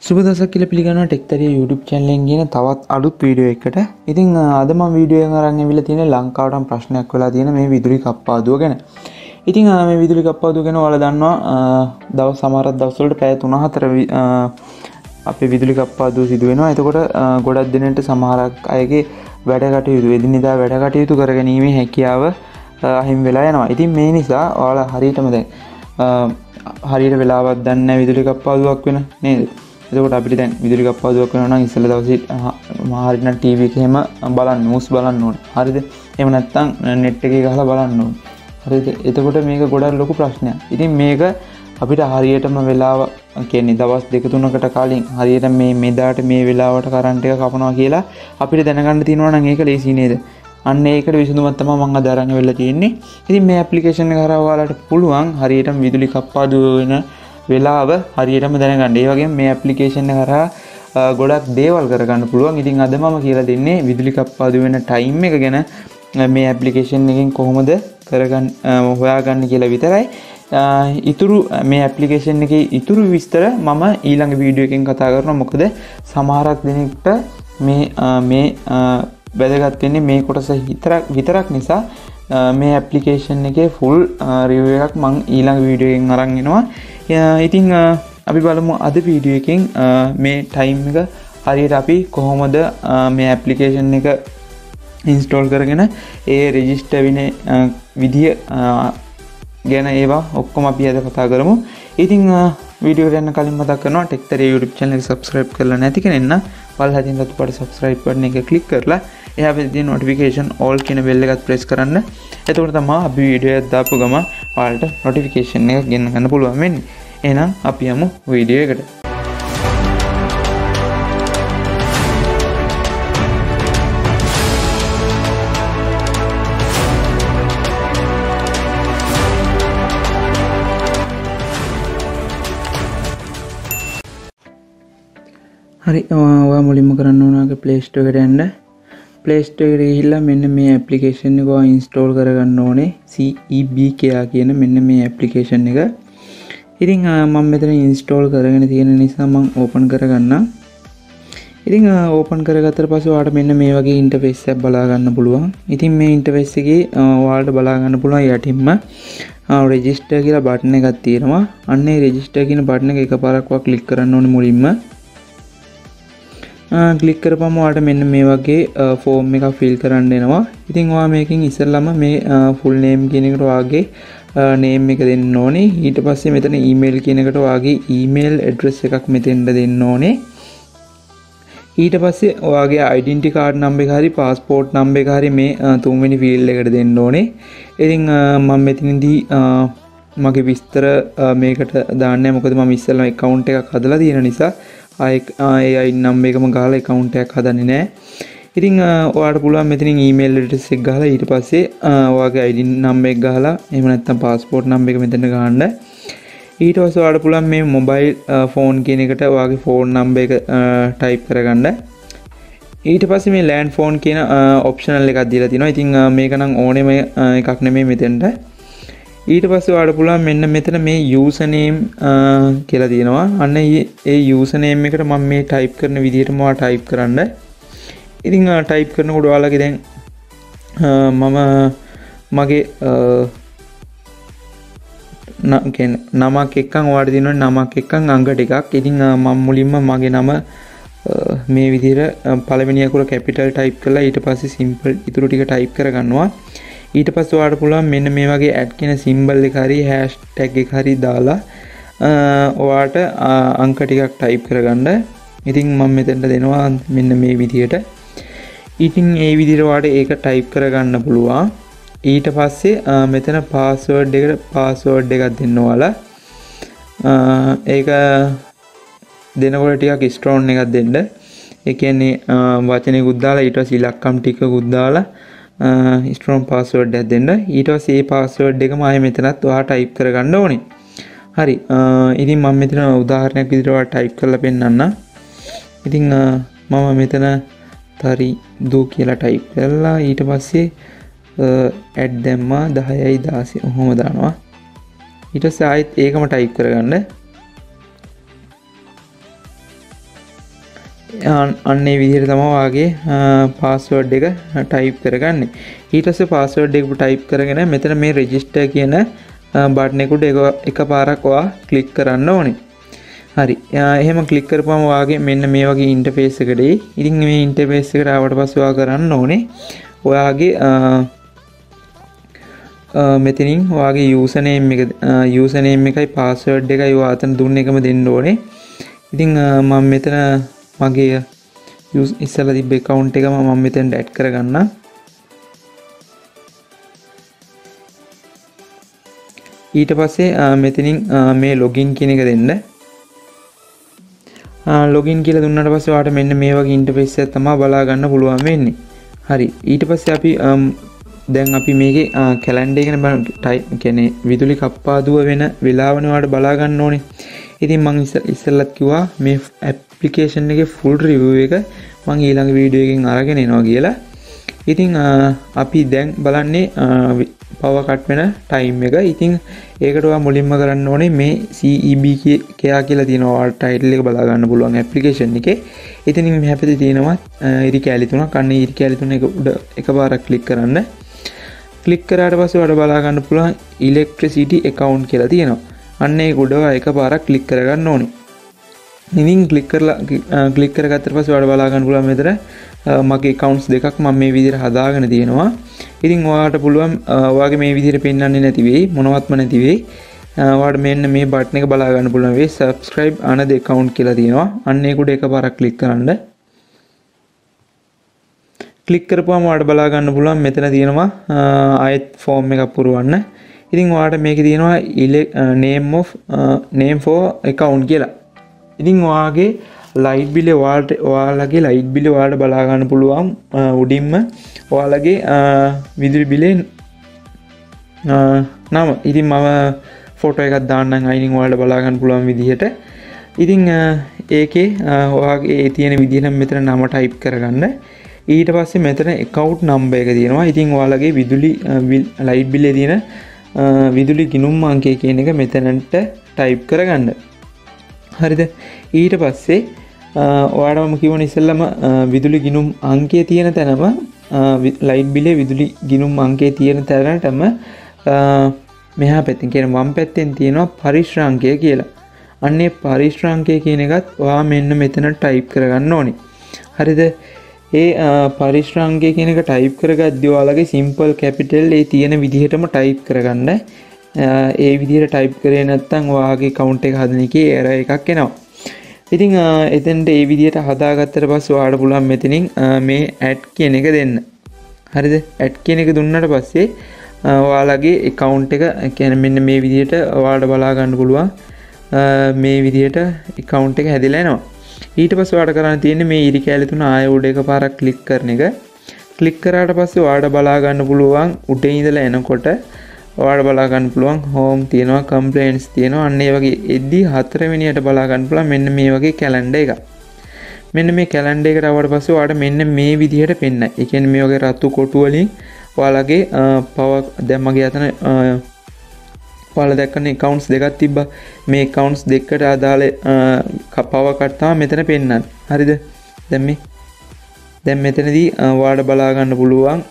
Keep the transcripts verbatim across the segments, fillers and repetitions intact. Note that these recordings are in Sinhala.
සුබ දවසක් කියලා පිළිගන්නවා ටෙක්තරිය YouTube channel එකෙන් ගෙන තවත් අලුත් වීඩියෝ එකකට. ඉතින් අද මම වීඩියෝ එකෙන් අරන් ඇවිල්ලා තියෙන ලංකාවටම ප්‍රශ්නයක් වෙලා තියෙන මේ විදුලි කප්පාදුව ගැන. ඉතින් මේ විදුලි කප්පාදුව ගැන ඔයාලා දන්නවා දවස් සමහරක් දවස්වලට පැය තුන හතර අපේ විදුලි කප්පාදුව සිදු වෙනවා. එතකොට ගොඩක් දිනකට සමහරක් අයගේ වැඩ කටයුතු එදිනෙදා වැඩ කටයුතු කරගැනීමේ හැකියාව අහිමි වෙලා යනවා. ඉතින් මේ නිසා ඔයාලා හරියටම දැන් හරියට වෙලාවක් දන්නේ නැහැ විදුලි කප්පාදුවක් වෙන නේද? එතකොට අපිට දැන් විදුලි කප්පාදුවක් වෙනවා නම් ඉස්සෙල්ලා දවසේ හරියට නම් ටීවී එකේ හැම බලන්න නිවුස් බලන්න ඕනේ. හරිද? එහෙම නැත්නම් net එකේ ගහලා බලන්න ඕනේ. හරිද? එතකොට මේක ගොඩක් ලොකු ප්‍රශ්නයක්. ඉතින් මේක අපිට හරියටම වෙලාව කියන්නේ දවස් දෙක තුනකට කලින් හරියට මේ මෙදාට මේ වෙලාවට කරන්ට් එක කපනවා කියලා අපිට දැනගන්න තියෙනවා නම් ඒක ලේසි නේද? අන්න ඒකට විසඳුමක් තමයි මම අද අරන් වෙලා තියෙන්නේ. ඉතින් මේ ඇප්ලිකේෂන් එක හරහා ඔයාලට පුළුවන් හරියටම විදුලි කප්පාදුව වෙන වෙලාව හරියටම දැනගන්න. ඒ වගේම මේ ඇප්ලිකේෂන් එක හරහා ගොඩක් දේවල් කරගන්න පුළුවන්. ඉතින් අද මම කියලා දෙන්නේ විදුලි කප්පාදුව වෙන ටයිම් එක ගැන මේ ඇප්ලිකේෂන් එකෙන් කොහොමද කරගන්න හොයාගන්න කියලා විතරයි. ඉතුරු මේ ඇප්ලිකේෂන් එකේ ඉතුරු විස්තර මම ඊළඟ වීඩියෝ එකෙන් කතා කරනවා. මොකද සමහරක් දෙනෙක්ට මේ මේ වැදගත් වෙන්නේ මේ කොටස විතරක් විතරක් නිසා මේ ඇප්ලිකේෂන් එකේ ෆුල් රිවිව් එකක් මම ඊළඟ වීඩියෝ එකෙන් අරන් එනවා. ඉතින් අපි බලමු අද වීඩියෝ එකෙන් මේ ටයිම් එක හරියට අපි කොහොමද මේ ඇප්ලිකේෂන් එක ඉන්ස්ටෝල් කරගෙන ඒ රෙජිස්ටර් වෙන විදිය ගැන ඒවා ඔක්කොම අපි අද කතා කරමු. ඉතින් වීඩියෝ එක යන්න කලින් මතක් කරනවා ටෙක්තරිය YouTube channel එක subscribe කරලා නැති කෙනෙක් නම් පල්ලා තියෙන රතු පාට subscribe button එක click කරලා එහා පැත්තේ තියෙන notification all කියන bell එකත් press කරන්න. එතකොට තමයි අපි වීඩියෝ එකක් දාපු ගම ඔයාලට notification එකක් ගෙන්න ගන්න පුළුවන් වෙන්නේ. එහෙනම් අපි යමු වීඩියෝ එකට. හරි ඔයා මුලින්ම කරන්න ඕනගේ Play Store එකට යන්න. Play Store එකට ගිහිල්ලා මෙන්න මේ ඇප්ලිකේෂන් එක ඔයා ඉන්ස්ටෝල් කරගන්න ඕනේ. C E B K කියන මෙන්න මේ ඇප්ලිකේෂන් එක. ඉතින් මම මෙතන ඉන්ස්ටෝල් කරගෙන තියෙන නිසා මම ඕපන් කරගන්නම්. ඉතින් ඕපන් කරගත්තට පස්සේ ඔයාලට මෙන්න මේ වගේ ඉන්ටර්ෆේස් එකක් බලා ගන්න පුළුවන්. ඉතින් මේ ඉන්ටර්ෆේස් එකේ ඔයාලට බලා ගන්න පුළුවන් යටින්ම රෙජිස්ටර් කියලා බටන් එකක් තියෙනවා. අන්න ඒ රෙජිස්ටර් කියන බටන් එක එකපාරක් වා ක්ලික් කරන්න ඕනේ මුලින්ම. ක්ලික් කරපුවම ඔයාලට මෙන්න මේ වගේ ෆෝම් එකක් ෆිල් කරන්න එනවා. ඉතින් ඔයා මේකෙන් ඉස්සෙල්ලාම මේ ෆුල් නේම් කියන එකට ඔයාගේ නේම් එක දෙන්න ඕනේ. ඊට පස්සේ මෙතන ඊමේල් කියන එකට ඔයාගේ ඊමේල් ඇඩ්‍රස් එකක් මෙතෙන්ට දෙන්න ඕනේ. ඊට පස්සේ ඔයාගේ ඩෙන්ටිටි කාඩ් නම්බර් එක හරි පාස්පෝර්ට් නම්බර් එක හරි මේ තුන්වෙනි ෆීල්ඩ් එකට දෙන්න ඕනේ. ඉතින් මම මෙතනදී මගේ විස්තර මේකට දාන්නේ මොකද මම ඉස්සෙල්ලා account එකක් හදලා තියෙන නිසා ආයේ ඒ නම්බර් එකම ගහලා account එකක් හදන්නේ නැහැ. ඉතින් ඔයාලට පුළුවන් මෙතනින් email address එක ගහලා ඊට පස්සේ ඔයාගේ I D නම්බර් එක ගහලා එහෙම නැත්නම් passport නම්බර් එක මෙතන ගහන්න. ඊට පස්සේ ඔයාලට පුළුවන් මේ mobile phone කියන එකට ඔයාගේ phone නම්බර් එක type කරගන්න. ඊට පස්සේ මේ land phone කියන optional එකක් දීලා තිනවා. ඉතින් මේක නම් ඕනෙම එකක් නෙමෙයි මෙතෙන්ට. ඊට පස්සේ ඔයාලට පුළුවන් මෙන්න මෙතන මේ username කියලා තියෙනවා. අන්න ඒ username එකට මම මේ type කරන විදිහටම ඔයා type කරන්න. ඉතින් type කරනකොට ඔයාලගේ දැන් මම මගේ නමක් එක්කන් ඔයාලට දෙනවා නමක් එක්කන් අංක ටිකක්. ඉතින් මම මුලින්ම මගේ නම මේ විදිහට පළවෙනි අකුර capital type කරලා ඊට පස්සේ simple ඉතුරු ටික type කරගන්නවා. ඊට පස්සේ ඔයාලට පුළුවන් මෙන්න මේ වගේ add කියන symbol එක හරි hashtag එක හරි දාලා ඔයාලට අංක ටිකක් type කරගන්න. ඉතින් මම මෙතෙන්ට දෙනවා මෙන්න මේ විදිහට. ඉතින් ඒ විදිහට ඔයාලට ඒක type කරගන්න පුළුවන්. ඊට පස්සේ මෙතන password එකට password එකක් දෙන්න ඔයාලා. ඒක දෙනකොට ටිකක් strong එකක් දෙන්න. ඒ කියන්නේ වචනෙකුත් දාලා ඊට පස්සේ ඉලක්කම් ටිකකුත් දාලා strong password එකක් දෙන්න. ඊට පස්සේ මේ password එකම ආයෙ මෙතනත් ඔයා type කරගන්න ඕනේ. හරි. ඉතින් මම මෙතන උදාහරණයක් විදිහට ඔයා type කරලා පෙන්නන්න. ඉතින් මම මෙතන තරි දු කියලා type කරලා ඊට පස්සේ add දැම්මා දහයයි දාසය ඔහොම දානවා. ඊට පස්සේ ආයෙත් ඒකම type කරගන්න. අන්න ඒ විදිහට තමයි වාගේ පාස්වර්ඩ් එක ටයිප් කරගන්නේ. ඊට පස්සේ පාස්වර්ඩ් එක ටයිප් කරගෙන මෙතන මේ රෙජිස්ටර් කියන බටන් එකට එකපාරක් ඔයා ක්ලික් කරන්න ඕනේ. හරි. එහෙම ක්ලික් කරපුවම වාගේ මෙන්න මේ වගේ ඉන්ටර්ෆේස් එකකට එයි. ඉතින් මේ ඉන්ටර්ෆේස් එකට ආවට පස්සේ ඔයා කරන්න ඕනේ ඔයාගේ මෙතනින් ඔයාගේ යූසර් නේම් එක යූසර් නේම් එකයි පාස්වර්ඩ් එකයි ඔයා අතන දුන්න එකම දෙන්න ඕනේ. ඉතින් මම මෙතන මගේ යූස් ඉස්සලා තිබ්බ account එක මම මෙතෙන්ට ඇඩ් කරගන්න. ඊට පස්සේ මෙතනින් මේ login කියන එක දෙන්න. login කියලා දුන්නාට පස්සේ ඔයාලට මෙන්න මේ වගේ ඉන්ටර්ෆේස් එකක් තමයි බලා ගන්න පුළුවන් වෙන්නේ. හරි. ඊට පස්සේ අපි දැන් අපි මේකේ කැලෙන්ඩර් එක ගැන ටයිප් කියන්නේ විදුලි කප්පාදුව වෙන වෙලාවනේ ඔයාලට බලා ගන්න ඕනේ. ඉතින් මම ඉස්සෙල්ලත් කිව්වා මේ ඇප්ලිකේෂන් එකේ ෆුල් රිවිව් එක මම ඊළඟ වීඩියෝ එකකින් අරගෙන එනවා කියලා. ඉතින් අපි දැන් බලන්නේ පවර් කට් වෙන ටයිම් එක. ඉතින් ඒකට ඔයා මුලින්ම කරන්න ඕනේ මේ C E B කියා කියලා තියෙනවා ඔයාලට ටයිටල් එක බලා ගන්න පුළුවන් ඇප්ලිකේෂන් එකේ. ඉතින් මේ හැපෙදි තියෙනවා ඉරි කැලි තුනක්. අන්න ඉරි කැලි තුන එක උඩ එකපාරක් ක්ලික් කරන්න. ක්ලික් කරාට පස්සේ ඔයාලට බලා ගන්න පුළුවන් ඉලෙක්ට්‍රිසිටි account කියලා තියෙනවා. අන්න ඒක උඩ එකපාරක් ක්ලික් කරගන්න ඕනේ. ඉතින් ක්ලික් කරලා ක්ලික් කරගත්තට පස්සේ ඔයාලට බලා ගන්න පුළුවන් මෙතන මගේ accounts දෙකක් මම මේ විදිහට හදාගෙන තියෙනවා. ඉතින් ඔයාලට පුළුවන් ඔයාගේ මේ විදිහට පෙන්වන්නේ නැති වෙයි මොනවත්ම නැති වෙයි. ඔයාලට මෙන්න මේ බටන් එක බලා ගන්න පුළුවන් වෙයි subscribe another account කියලා තියෙනවා. අන්න ඒක උඩ එකපාරක් ක්ලික් කරන්න. ක්ලික් කරපුවම ඔයාලට බලා ගන්න පුළුවන් මෙතන තියෙනවා ආයෙත් ෆෝම් එකක් පුරවන්න. ඉතින් ඔයාලට මේකේ තියෙනවා name of name for account කියලා. ඉතින් ඔයාගේ ලයිට් බිල ඔයාලට ඔයාලගේ ලයිට් බිල ඔයාලට බලා ගන්න පුළුවන් උඩින්ම ඔයාලගේ විදුලි බිලේ නම. ඉතින් මම ෆොටෝ එකක් දාන්නම් අයිනින් ඔයාලට බලා ගන්න පුළුවන් විදිහට. ඉතින් ඒකේ ඔයාගේ ඒ තියෙන විදිහට මෙතන නම ටයිප් කරගන්න. ඊට පස්සේ මෙතන account number එක තියෙනවා. ඉතින් ඔයාලගේ විදුලි ලයිට් බිලේ තියෙන විදුලි ගිණුම් අංකය කියන එක මෙතනට ටයිප් කරගන්න. හරිද? ඊට පස්සේ ඔයාලම කියවන ඉස්සෙල්ලම විදුලි ගිණුම් අංකය තියෙන තැනම ලයිට් බිලේ විදුලි ගිණුම් අංකය තියෙන තැනටම මෙහා පැත්තෙන් කියන වම් පැත්තෙන් තියෙනවා පරිශ්‍රාංකය කියලා. අන්නේ පරිශ්‍රාංකය කියන එකත් ඔයා මෙන්න මෙතන ටයිප් කරගන්න ඕනේ. හරිද? ඒ පරිශ්‍රාංකය කියන එක ටයිප් කරගද්දී ඔයාලගේ සිම්පල් කැපිටල් ඒ තියෙන විදිහටම ටයිප් කරගන්න. ඒ විදිහට ටයිප් කරේ නැත්නම් ඔයාගේ account එක හදන එකේ error එකක් එනවා. ඉතින් එතෙන්ට ඒ විදිහට හදාගත්තට පස්සේ ඔයාලට පුළුවන් මෙතනින් මේ add කියන එක දෙන්න. හරිද? add කියන එක දුන්නාට පස්සේ ඔයාලගේ account එක කියන්නේ මෙන්න මේ විදිහට ඔයාලට බලා ගන්න පුළුවන් මේ විදිහට account එක හැදිලා එනවා. ඊට පස්සේ ඔයාලට කරන්න තියෙන්නේ මේ ඉරි කැලේ තුන ආය උඩ එකපාරක් ක්ලික් කරන එක. ක්ලික් කරාට පස්සේ ඔයාලට බලා ගන්න පුළුවන් උඩින් ඉඳලා එනකොට ඔයාලට බලා ගන්න පුළුවන් home තියෙනවා complaints තියෙනවා. අන්න ඒ වගේ එද්දි හතරවෙනියට බලා ගන්න පුළුවන් මෙන්න මේ වගේ කැලෙන්ඩර් එකක්. මෙන්න මේ කැලෙන්ඩර් එකට ආවට පස්සේ ඔයාලට මෙන්න මේ විදිහට පෙන්නයි. ඒ කියන්නේ මේ වගේ රතු කොටු වලින් ඔයාලගේ පවර් දැන් මගේ අතන ඔයාලා දැක්කනේ accounts දෙකක් තිබ්බා. මේ accounts දෙකට අදාළ පවර් කට් තමයි මෙතන පෙන්නන්නේ. හරිද? දැන් මේ දැන් මෙතනදී ඔයාලට බලා ගන්න පුළුවන්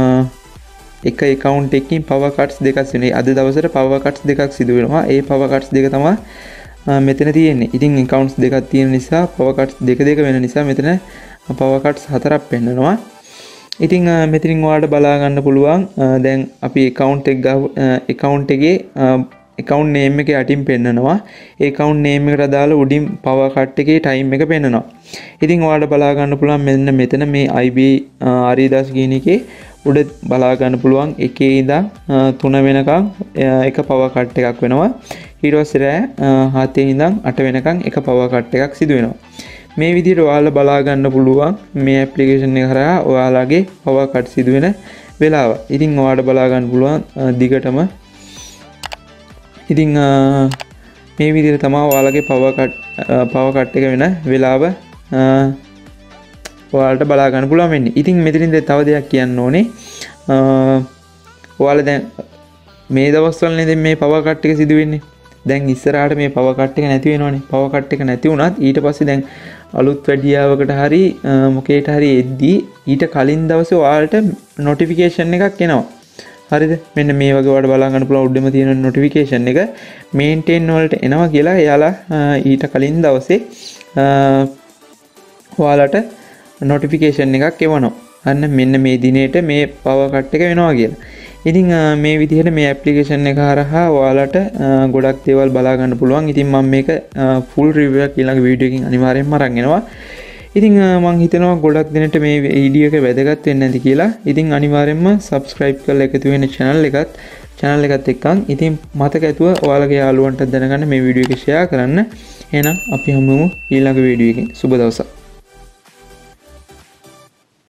එක account එකකින් power cuts දෙකක් වෙනවා. අද දවසට power cuts දෙකක් සිදු වෙනවා. ඒ power cuts දෙක තමයි මෙතන තියෙන්නේ. ඉතින් accounts දෙකක් තියෙන නිසා power cuts දෙක දෙක වෙන නිසා මෙතන power cuts හතරක් පෙන්නනවා. ඉතින් මෙතනින් ඔයාලට බලා ගන්න පුළුවන් දැන් අපි account එක account එකේ account name එක යටින් පෙන්නනවා. ඒ account name එකට අදාළ උඩින් power cut එකේ time එක පෙන්නනවා. ඉතින් ඔයාලට බලා ගන්න පුළුවන් මෙන්න මෙතන මේ I B හරිදාස් කියන එකේ උඩ බලා ගන්න පුළුවන් එකේ ඉඳන් තුන වෙනකම් එක power cut එකක් වෙනවා. ඊට පස්සේ රෑ හතේ ඉඳන් අට වෙනකම් එක power cut එකක් සිදු වෙනවා. මේ විදිහට ඔයාලා බලා ගන්න පුළුවන් මේ ඇප්ලිකේෂන් එක හරහා ඔයාලගේ power cut සිදු වෙන වෙලාව. ඉතින් ඔයාලට බලා ගන්න පුළුවන් දිගටම. ඉතින් මේ විදිහට තමයි ඔයාලගේ power cut power cut එක වෙන වෙලාව ඔයාලට බලා ගන්න පුළුවන් වෙන්නේ. ඉතින් මෙතනින් තව දෙයක් කියන්න ඕනේ. ඔයාලා දැන් මේ දවස්වල නේද මේ power cut එක සිදු වෙන්නේ. දැන් ඉස්සරහට මේ power cut එක නැති වෙනවනේ. power cut එක නැති වුණත් ඊට පස්සේ දැන් අලුත් වැඩියාවකට හරි මොකේට හරි එද්දී ඊට කලින් දවසේ ඔයාලට නොටිෆිකේෂන් එකක් එනවා. හරිද? මෙන්න මේ වගේ ඔයාලට බලා ගන්න පුළුවන් උඩම තියෙන නොටිෆිකේෂන් එක මේන්ටේන් වලට එනවා කියලා එයාලා ඊට කලින් දවසේ ඔයාලට නොටිෆිකේෂන් එකක් එවනවා. අන්න මෙන්න මේ දිනේට මේ පවර් කට් එක වෙනවා කියලා. ඉතින් මේ විදිහට මේ ඇප්ලිකේෂන් එක හරහා ඔයාලට ගොඩක් දේවල් බලා ගන්න පුළුවන්. ඉතින් මම මේක ෆුල් රිවිව් එකක් ඊළඟ වීඩියෝ එකකින් අනිවාර්යෙන්ම අරන් එනවා. ඉතින් මම හිතනවා ගොඩක් දෙනෙක්ට මේ වීඩියෝ එක වැදගත් වෙන්නේ නැති කියලා. ඉතින් අනිවාර්යෙන්ම subscribe කරලා එකතු වෙන්න channel එකත් channel එකත් එක්කන්. ඉතින් මතක ඇතුව ඔයාලගේ යාළුවන්ට දැනගන්න මේ වීඩියෝ එක share කරන්න. එහෙනම් අපි හමුවෙමු ඊළඟ වීඩියෝ එකකින්. සුබ දවසක්.